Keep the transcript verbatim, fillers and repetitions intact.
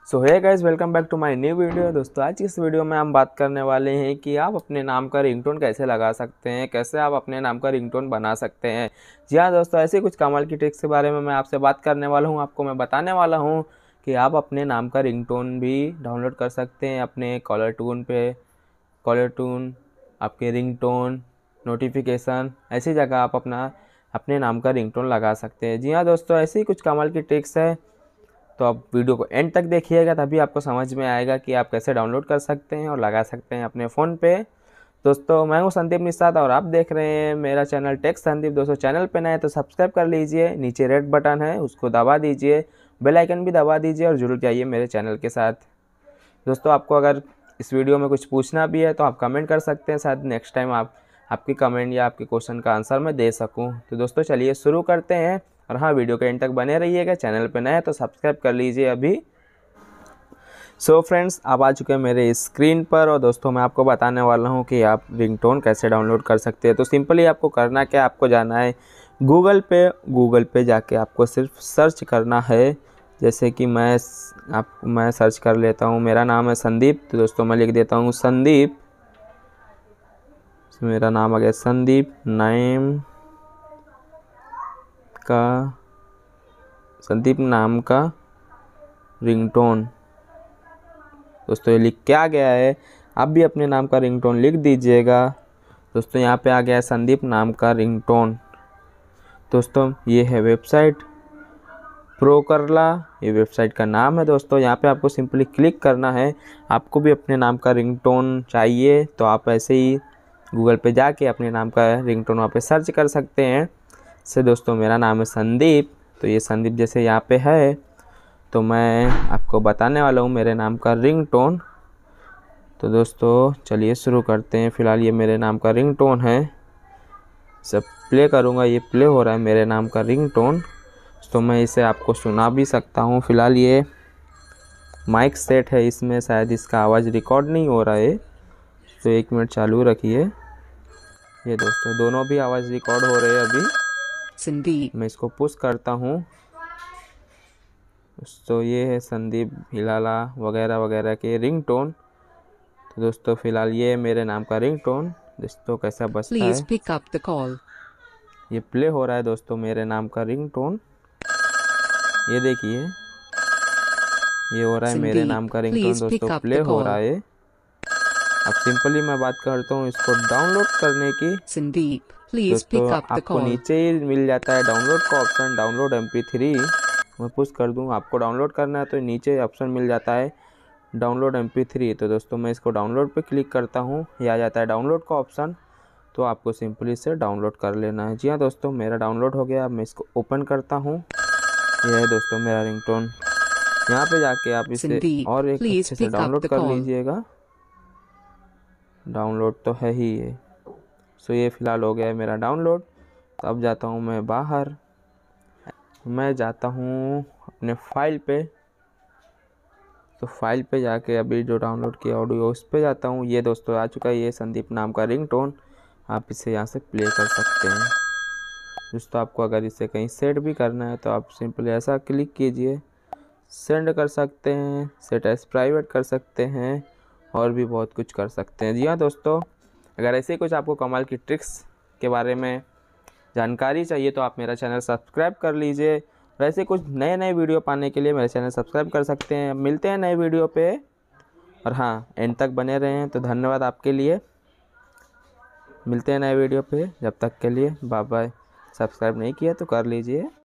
So hey guys, welcome back to my new video. दोस्तों आज की इस वीडियो में हम बात करने वाले हैं कि आप अपने नाम का रिंगटोन कैसे लगा सकते हैं, कैसे आप अपने नाम का रिंगटोन बना सकते हैं। जी हाँ दोस्तों, ऐसे कुछ कमाल की ट्रिक्स के बारे में मैं आपसे बात करने वाला हूँ। आपको मैं बताने वाला हूँ कि आप अपने नाम का रिंगटोन भी डाउनलोड कर सकते हैं अपने कॉलर ट्यून पे। कॉलर ट्यून, आपके रिंगटोन, नोटिफिकेशन, ऐसी जगह आप अपना अपने नाम का रिंगटोन लगा सकते हैं। जी हाँ दोस्तों, ऐसी कुछ कमाल की ट्रिक्स है, तो आप वीडियो को एंड तक देखिएगा, तभी आपको समझ में आएगा कि आप कैसे डाउनलोड कर सकते हैं और लगा सकते हैं अपने फ़ोन पे। दोस्तों मैं हूं संदीप निषाद और आप देख रहे हैं मेरा चैनल टेक संदीप। दोस्तों चैनल पे नए तो सब्सक्राइब कर लीजिए, नीचे रेड बटन है उसको दबा दीजिए, बेल आइकन भी दबा दीजिए और जुड़ जाइए मेरे चैनल के साथ। दोस्तों आपको अगर इस वीडियो में कुछ पूछना भी है तो आप कमेंट कर सकते हैं, शायद नेक्स्ट टाइम आप आपकी कमेंट या आपके क्वेश्चन का आंसर मैं दे सकूं। तो दोस्तों चलिए शुरू करते हैं, और हाँ वीडियो के एंड तक बने रहिएगा। चैनल पे नए हैं तो सब्सक्राइब कर लीजिए अभी। सो फ्रेंड्स, आप आ चुके हैं मेरे स्क्रीन पर, और दोस्तों मैं आपको बताने वाला हूं कि आप रिंगटोन कैसे डाउनलोड कर सकते हैं। तो सिंपली आपको करना क्या, आपको जाना है गूगल पे। गूगल पे जाके आपको सिर्फ सर्च करना है, जैसे कि मैं आप मैं सर्च कर लेता हूं, मेरा नाम है संदीप। तो दोस्तों मैं लिख देता हूं संदीप, मेरा नाम आ गया संदीप, नेम का संदीप नाम का रिंगटोन। दोस्तों ये लिख के आ गया है, आप भी अपने नाम का रिंगटोन लिख दीजिएगा। दोस्तों यहाँ पे आ गया है संदीप नाम का रिंगटोन। दोस्तों ये है वेबसाइट प्रोकरला, ये वेबसाइट का नाम है। दोस्तों यहाँ पे आपको सिंपली क्लिक करना है। आपको भी अपने नाम का रिंगटोन चाहिए तो आप ऐसे ही गूगल पे जाके अपने नाम का रिंगटोन वहाँ पे सर्च कर सकते हैं। से दोस्तों मेरा नाम है संदीप, तो ये संदीप जैसे यहाँ पे है, तो मैं आपको बताने वाला हूँ मेरे नाम का रिंगटोन। तो दोस्तों चलिए शुरू करते हैं। फ़िलहाल ये मेरे नाम का रिंगटोन है, सब प्ले करूँगा, ये प्ले हो रहा है मेरे नाम का रिंगटोन। तो मैं इसे आपको सुना भी सकता हूँ। फ़िलहाल ये माइक सेट है, इसमें शायद इसका आवाज़ रिकॉर्ड नहीं हो रहा है, तो एक मिनट चालू रखिए। ये दोस्तों दोनों भी आवाज़ रिकॉर्ड हो रहे हैं अभी। संदीप, मैं इसको पुश करता हूँ, तो ये है संदीप हिलाला वगैरह वगैरह के रिंगटोन। तो दोस्तों फ़िलहाल ये मेरे नाम का रिंगटोन। दोस्तों कैसा बजता please है, pick up the call. ये प्ले हो रहा है दोस्तों मेरे नाम का रिंगटोन। ये देखिए, ये हो रहा है मेरे संदीप, नाम का रिंगटोन। please दोस्तों pick up प्ले the हो रहा call. है। अब सिंपली मैं बात करता हूँ इसको डाउनलोड करने की। संदीप, please दोस्तों pick up the आपको call. नीचे ही मिल जाता है डाउनलोड का option, download M P three. मैं पुश कर दूँ, आपको डाउनलोड करना है तो नीचे ऑप्शन मिल जाता है डाउनलोड एम पी थ्री। तो दोस्तों मैं इसको डाउनलोड पे क्लिक करता हूँ, ये आ जाता है डाउनलोड का ऑप्शन। तो आपको सिंपली इसे डाउनलोड कर लेना है। जी हाँ दोस्तों, मेरा डाउनलोड हो गया। अब मैं इसको ओपन करता हूँ। यह है दोस्तों मेरा रिंगटोन। यहाँ पे जाके आप इसे संदीप, और एक please अच्छे से pick up डाउनलोड the कर call. लीजिएगा। डाउनलोड तो है ही ये। सो ये फ़िलहाल हो गया है मेरा डाउनलोड। तो अब जाता हूँ मैं बाहर, मैं जाता हूँ अपने फाइल पे। तो फाइल पे जाके अभी जो डाउनलोड किया ऑडियो उस पे जाता हूँ। ये दोस्तों आ चुका है, ये संदीप नाम का रिंगटोन। आप इसे यहाँ से प्ले कर सकते हैं। दोस्तों आपको अगर इसे कहीं सेट भी करना है तो आप सिंपली ऐसा क्लिक कीजिए, सेंड कर सकते हैं, सेट एज प्राइवेट कर सकते हैं, और भी बहुत कुछ कर सकते हैं। जी हाँ दोस्तों, अगर ऐसे कुछ आपको कमाल की ट्रिक्स के बारे में जानकारी चाहिए तो आप मेरा चैनल सब्सक्राइब कर लीजिए। वैसे कुछ नए नए वीडियो पाने के लिए मेरा चैनल सब्सक्राइब कर सकते हैं। मिलते हैं नए वीडियो पे, और हाँ एंड तक बने रहें तो धन्यवाद आपके लिए। मिलते हैं नए वीडियो पे, जब तक के लिए बाय बाय। सब्सक्राइब नहीं किया तो कर लीजिए।